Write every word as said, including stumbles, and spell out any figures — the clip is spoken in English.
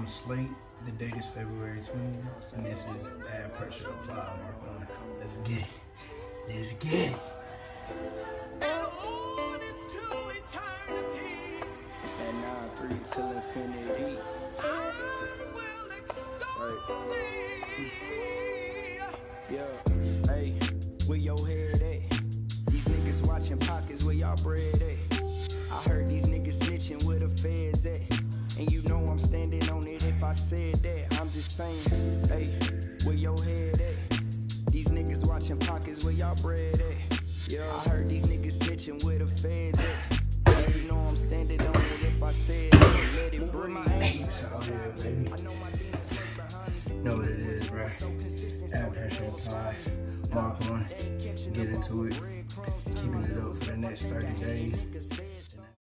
Slate. The date is February twentieth, and this is Add Pressure Apply. Mark on it. Let's get it. Let's get it. It's that nine three till infinity. Right. Yeah, hey, where your head at? These niggas watching pockets, where y'all bread at? I heard these niggas snitching where the feds at. And you know I'm standing on it if I said that. I'm just saying, hey, where your head at? These niggas watching pockets, where y'all bread at? Yeah, I heard these niggas snitching where the feds at. And you know I'm standing on it if I said that. Let it breathe. Out here, baby. Know what it is, bro. Add Pressure Apply. Mark on it. Get into it. Keeping it up for the next thirty days.